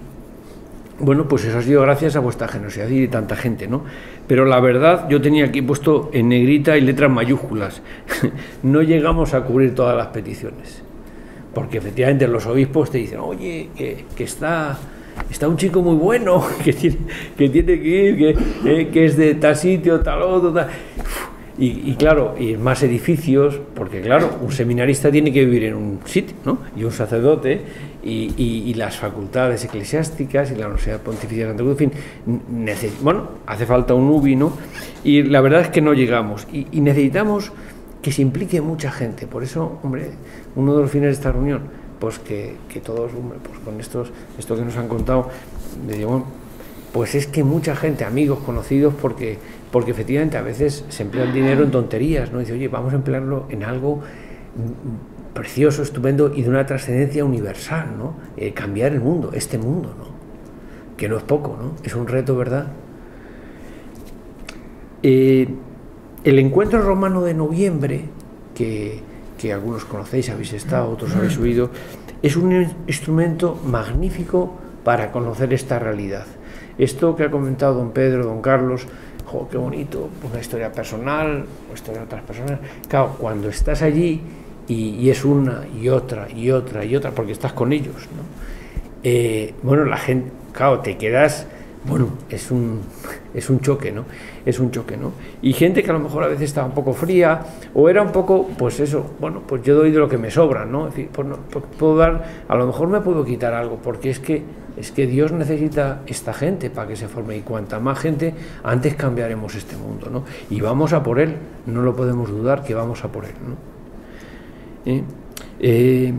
Speaker 1: bueno, pues eso ha sido gracias a vuestra generosidad y de tanta gente, ¿no? Pero la verdad, yo tenía aquí puesto en negrita y letras mayúsculas, no llegamos a cubrir todas las peticiones, porque efectivamente los obispos te dicen, oye, que, que está... está un chico muy bueno, que tiene que, tiene que ir, que, eh, que es de tal sitio, tal otro, tal. Y, y claro, y más edificios, porque claro, un seminarista tiene que vivir en un sitio, ¿no? Y un sacerdote, y, y, y las facultades eclesiásticas, y la Universidad Pontificia de Santa Cruz, en fin, bueno, hace falta un U B I, ¿no? Y la verdad es que no llegamos, y, y necesitamos que se implique mucha gente. Por eso, hombre, uno de los fines de esta reunión, pues que, que todos, hombre, pues con estos, esto que nos han contado, me digo, bueno, pues es que mucha gente, amigos, conocidos, porque, porque efectivamente a veces se emplea el dinero en tonterías, ¿no? Dice, oye, vamos a emplearlo en algo precioso, estupendo y de una trascendencia universal, ¿no? Eh, cambiar el mundo, este mundo, ¿no? Que no es poco, ¿no? Es un reto, ¿verdad? Eh, el encuentro romano de noviembre, que... que algunos conocéis, habéis estado, otros habéis oído, es un instrumento magnífico para conocer esta realidad. Esto que ha comentado don Pedro, don Carlos, jo, qué bonito, una historia personal, una historia de otras personas. Claro, cuando estás allí y, y es una y otra y otra y otra, porque estás con ellos, ¿no? Eh, bueno, la gente, claro, te quedas... Bueno, es un, es un choque, ¿no? Es un choque, ¿no? Y gente que a lo mejor a veces estaba un poco fría, o era un poco, pues eso, bueno, pues yo doy de lo que me sobra, ¿no? Es decir, pues no, pues puedo dar, a lo mejor me puedo quitar algo, porque es que, es que Dios necesita esta gente para que se forme, y cuanta más gente, antes cambiaremos este mundo, ¿no? Y vamos a por él, no lo podemos dudar que vamos a por él, ¿no? ¿Eh? Eh,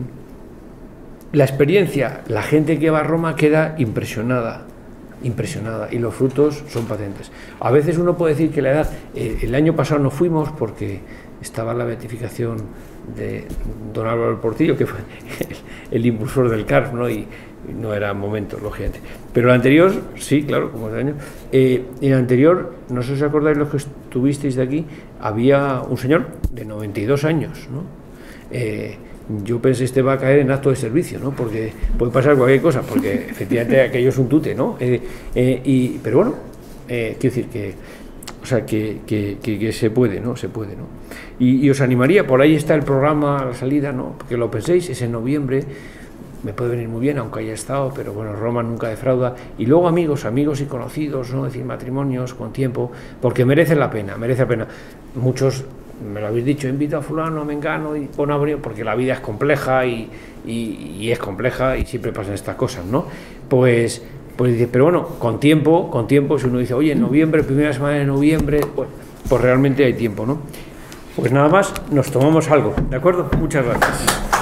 Speaker 1: la experiencia, la gente que va a Roma queda impresionada, impresionada, y los frutos son patentes. A veces uno puede decir que la edad, eh, el año pasado no fuimos porque estaba la beatificación de don Álvaro del Portillo, que fue el, el impulsor del C A R F, ¿no? Y, y no era momento, lógicamente. Pero el anterior, sí, claro, como el año. Eh, el anterior, no sé si os acordáis los que estuvisteis de aquí, había un señor de noventa y dos años, ¿no? Eh, yo pensé, este va a caer en acto de servicio, ¿no? Porque puede pasar cualquier cosa, porque efectivamente aquello es un tute, ¿no? Eh, eh, y, pero bueno, eh, quiero decir que, o sea, que, que, que, que se puede, ¿no? Se puede, ¿no? Y, y os animaría, por ahí está el programa a la salida, ¿no? Porque lo penséis, es en noviembre, me puede venir muy bien, aunque haya estado, pero bueno, Roma nunca defrauda. Y luego amigos, amigos y conocidos, ¿no? Es decir, matrimonios con tiempo, porque merece la pena, merece la pena. Muchos... me lo habéis dicho, invito a fulano, mengano, y pon abrigo, porque la vida es compleja y, y, y es compleja y siempre pasan estas cosas, ¿no? Pues, pues dice, pero bueno, con tiempo, con tiempo, si uno dice, oye, en noviembre, primera semana de noviembre, pues, pues realmente hay tiempo, ¿no? Pues nada más, nos tomamos algo, ¿de acuerdo? Muchas gracias.